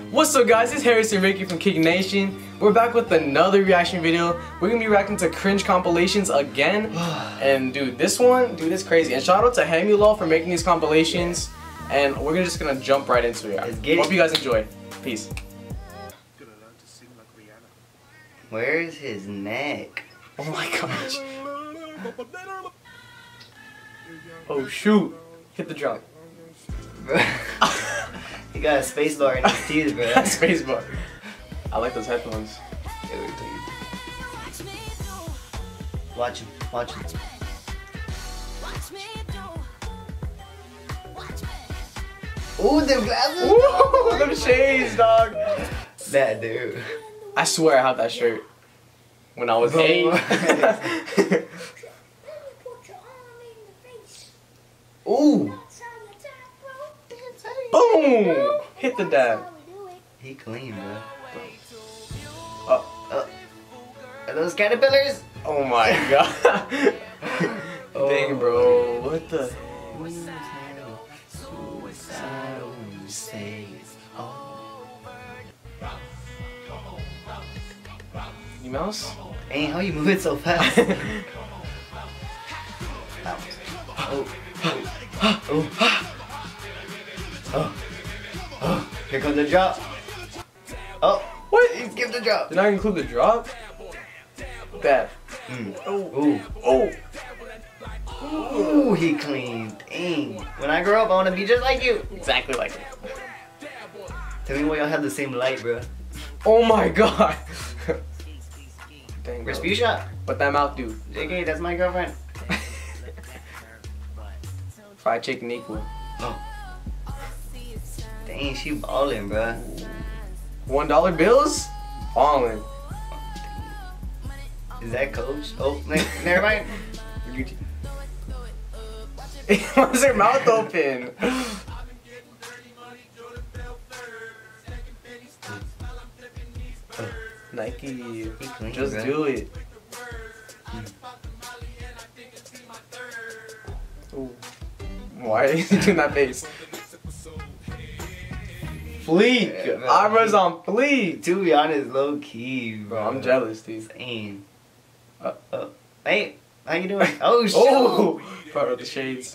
What's up guys, it's Harris and Rickey from KickNation. We're back with another reaction video. We're gonna be reacting to cringe compilations again. And dude, this one, dude, it's crazy. And shout out to HammyLOL for making these compilations. And we're just gonna jump right into it. Hope you guys enjoy. Peace. Where's his neck? Oh my gosh. Oh shoot. Hit the drum. He got a space bar in his teeth, bro. Space bar. I like those headphones. Watch him, watch him. Ooh, them glasses! Ooh, them shades, dog. That dude. I swear I had that shirt when I was 8. Ooh! Boom! Hit the dab. He clean, bro. Oh. Are those caterpillars? Oh my god. Dang, bro. What the? You mouse? Hey, how you moving so fast? Oh. Here comes the drop. Oh. What? He skipped the drop. Did I include the drop? Bad. Ooh. Oh. Ooh, he clean. Dang. When I grow up, I want to be just like you. Exactly like it. Tell me why y'all have the same light, bro. Oh my god. Dang, Respucia. What that mouth do? JK, that's my girlfriend. Fried chicken equal. Oh. Dang, she ballin', bro. $1 bills? Ballin'. Is that Coach? Oh, never mind. Why is her mouth open? Nike, just do it. Ooh. Why are you doing that face? Fleek! Eyebrows on fleek! To be honest, low key, bro. I'm jealous, dude. Same. Hey, how you doing? Oh, shit! Oh! Part of the shades.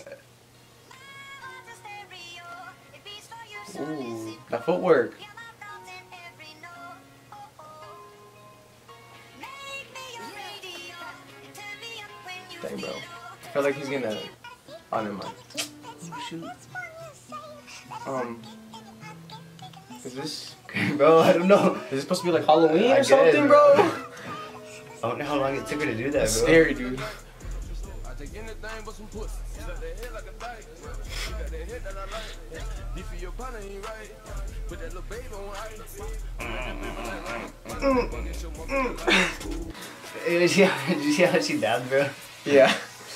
Ooh, that footwork. Dang, bro. I feel like he's gonna. Oh, never mind. Oh, shoot. Is this. Bro, I don't know. Is this supposed to be like Halloween or guess, something, bro? I don't know how long it took her to do that, bro. That's scary, dude. Did you see how she dabbed, bro? Yeah.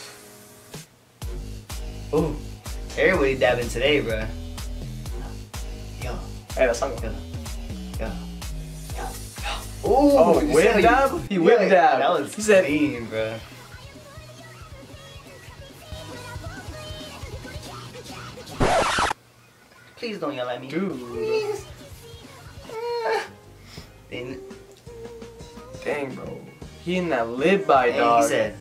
Ooh, everybody dabbing today, bro. Yo. Hey, that song. Yo. Ooh, oh, whip dab? He whip dab. That was he said, clean, bro. Please don't yell at me. Dude. Please. Dang, bro. He in that lid bite, dog. He said,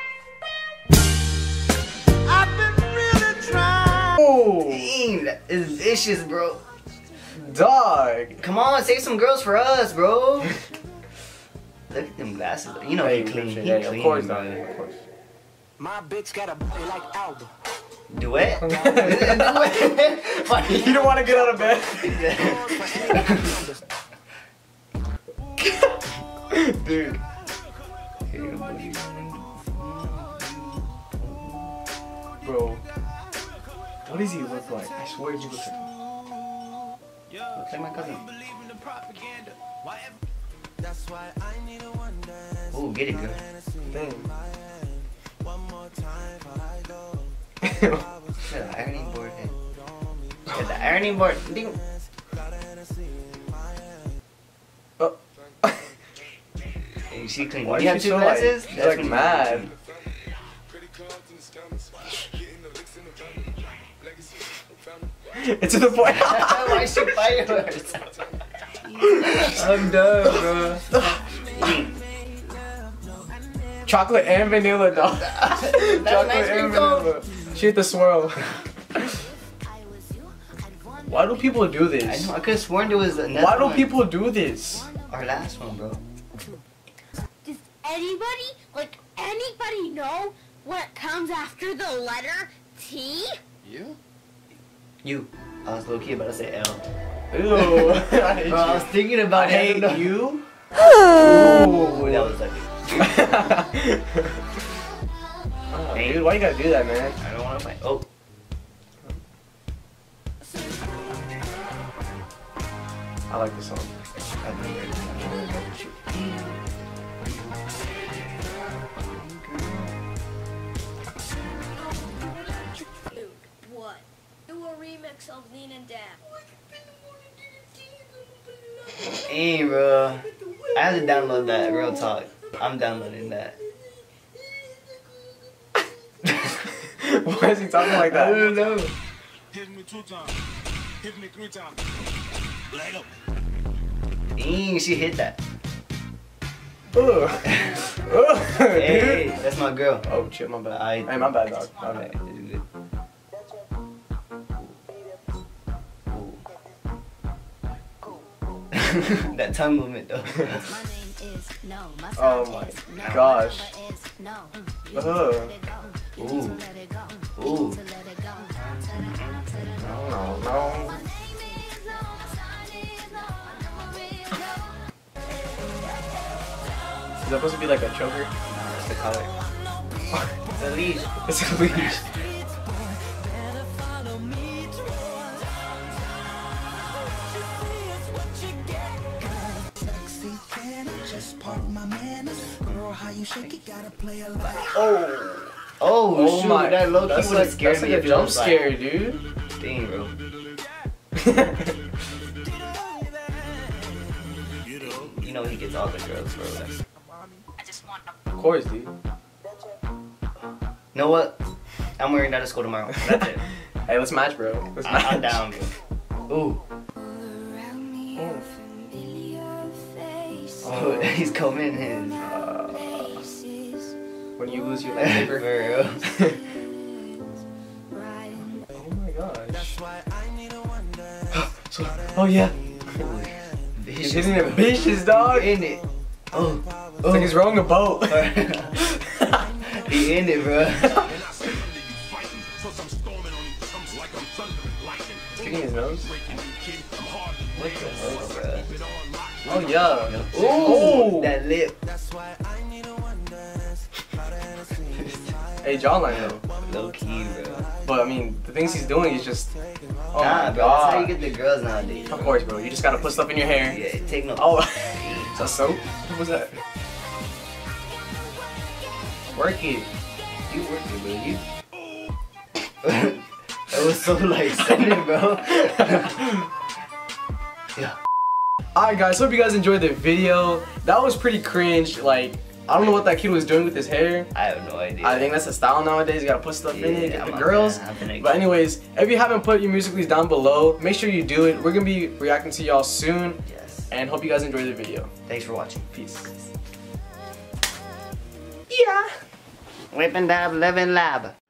I've been really trying. Oh. dang, that is vicious, bro. Dog. Come on, save some girls for us, bro. Look at them glasses. You know he clean. He Yeah, clean, of course, bro. dog. Of course. My bitch got a body like Alba. Duet? You don't want to get out of bed. Dude. Bro. What does he look like? I swear he looks like. Looks like my cousin. Oh, get it, girl. Dang. The ironing board. Got the ironing board. Ding. Oh. Hey, she clean. Why You have is she two so glasses? like, she's like mad. It's to the point. Why is she fireworks? I'm done, bro. Chocolate and vanilla, dog. Chocolate and vanilla. She hit the swirl. Why do people do this? I know. I could have sworn there was another Why do one. people do this? Our last one, bro. Does anybody know what comes after the letter T? You. I was low key about to say L. Ew. I hate Bro, I was thinking about I hate you. Ooh, that was ugly. Oh, dude, why you gotta do that, man? I don't want to fight. Oh. I like this song. What? Do a remix of Lean and Dab. Hey, bro. I have to download that. Real talk. I'm downloading that. Why is he talking like that? I don't know. Hit me 2 times. Hit me 3 times. Let up. Dang, she hit that. Ugh. Ugh, Hey, dude. that's my girl. Oh shit, my bad. I- Hey, my bad, dog. My Alright, bad. it's good. That tongue movement though. Oh my gosh. Ugh. Ooh. Ooh. No. Is that supposed to be like a choker? That's the color. It's a leash. It's a leash. Oh. Oh, shoot, my. that low key That's would have like, scared that's me like if a it jump was like- scare, dude. Dang, bro. You know he gets all the girls, bro. That's... Of course, dude. You know what? I'm wearing that to school tomorrow. That's it. Hey, let's match, bro. Let's match. I'm down, bro. Ooh. Oh, he's coming in. When you lose your lightsaber. Bro. Oh my gosh. Oh yeah. He's hitting it vicious, dog. He in it. Oh. It's like he's rowing a boat. He in it, bro. Kicking his nose. What the hell, bro? Oh yeah. Ooh, Ooh. that lip. Hey, jawline though. Low key, bro. But I mean, the things he's doing is just. Oh Nah, my bro. That's how you god. get the girls nowadays. Of course, bro. You just gotta put stuff in your hair. Yeah, take no. Oh. Is that soap? What was that? Work it. You work it, bro. You. That was so like sudden, bro. Yeah. Alright guys, hope you guys enjoyed the video. That was pretty cringe. Like, I don't know what that kid was doing with his hair. I have no idea. I think that's the style nowadays. You gotta put stuff in it, get I'm the not girls. gonna- But anyways, if you haven't put your musical.lys down below, make sure you do it. We're gonna be reacting to y'all soon. Yes. And hope you guys enjoy the video. Thanks for watching. Peace. Whip and dab, live and lab.